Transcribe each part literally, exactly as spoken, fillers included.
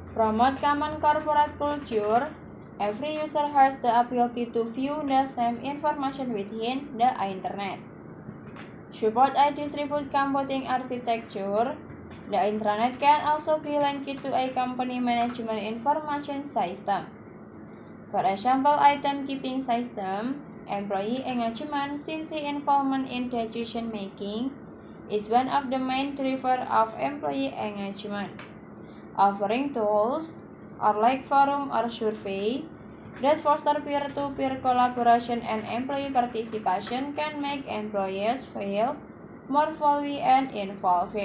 Promote common corporate culture. Every user has the ability to view the same information within the internet. Support a distributed computing architecture. The intranet can also be linked to a company management information system. For example, item keeping system, employee engagement, since involvement in decision making is one of the main drivers of employee engagement. Offering tools or like forum or survey that foster peer-to-peer collaboration and employee participation can make employees feel more valued and involved.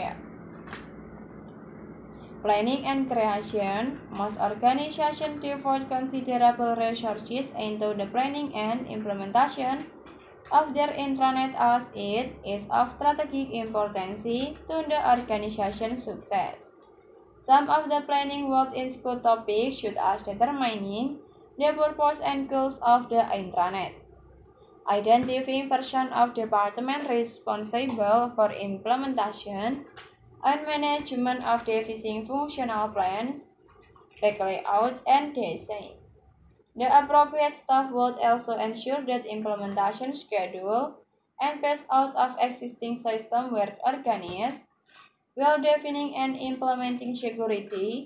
Planning and creation. Most organizations devote considerable resources into the planning and implementation of their intranet as it is of strategic importance to the organization's success. Some of the planning work include topics such as determining the purpose and goals of the intranet, identifying person of department responsible for implementation, and management of devising functional plans, back layout, and design. The appropriate staff would also ensure that implementation schedule and phase out of existing systems were organized, while defining and implementing security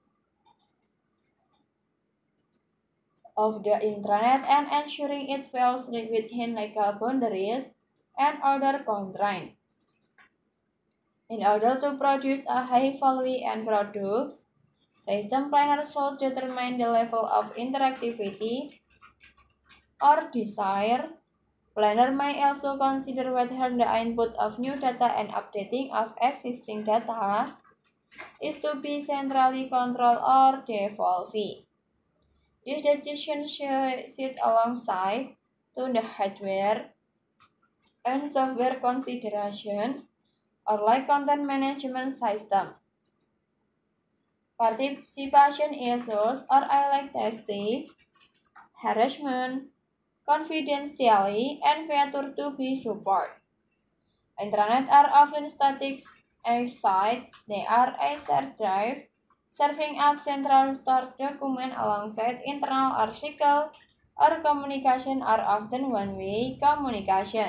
of the intranet and ensuring it falls within legal boundaries and other constraints. In order to produce a high value end products, system planner should determine the level of interactivity or desire. Planner may also consider whether the input of new data and updating of existing data is to be centrally controlled or devolved. This decision should sit alongside to the hardware and software consideration or like content management system. Participation issues or like testing, harassment, confidentiality, and failure to be support. Intranet are often static sites. They are a shared drive serving up central stored document alongside internal article or communication are often one-way communication.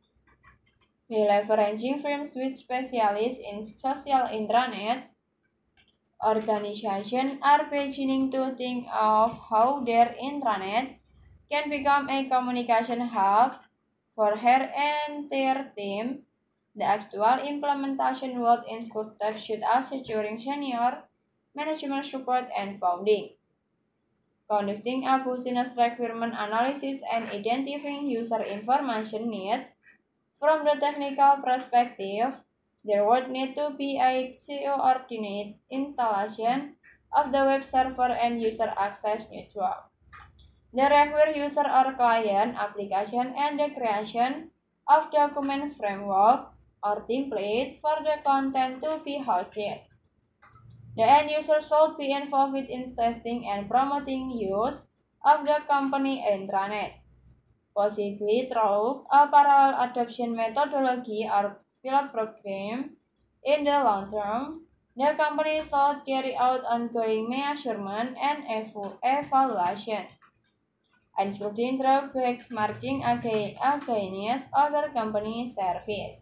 By leveraging firms with specialists in social intranets, organizations are beginning to think of how their intranet can become a communication hub for her entire team. The actual implementation would include steps such as securing senior management support and founding, conducting a business requirement analysis and identifying user information needs. From the technical perspective, there would need to be a coordinated installation of the web server and user access network. The require user or client application and the creation of document framework or template for the content to be hosted. The end user should be involved in testing and promoting use of the company intranet, possibly through a parallel adoption methodology or pilot program. In the long term, the company should carry out ongoing measurement and evu- evaluation, including through benchmarking aga- against other company service.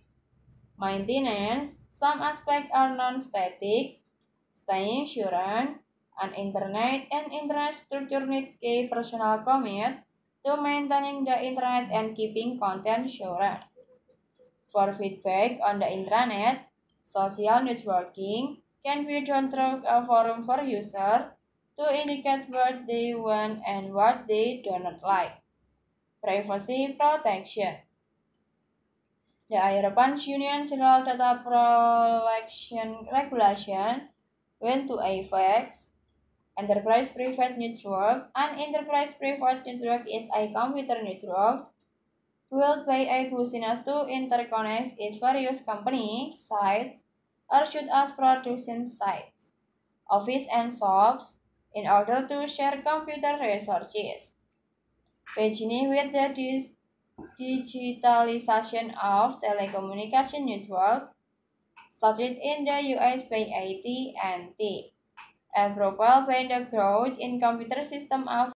Maintenance. Some aspects are non-static, staying current, and internet and internet structure needs a personal commit to maintaining the internet and keeping content current. For feedback on the intranet, social networking can be done through a forum for users to indicate what they want and what they do not like. Privacy protection. The European Union General Data Protection Regulation went to affect enterprise private network. An enterprise private network is a computer network built by a business to interconnect its various company sites or should as production sites, office and shops in order to share computer resources. Beginning with the dis- digitalization of telecommunication network started in the U S by A T and T a profile by the growth in computer system of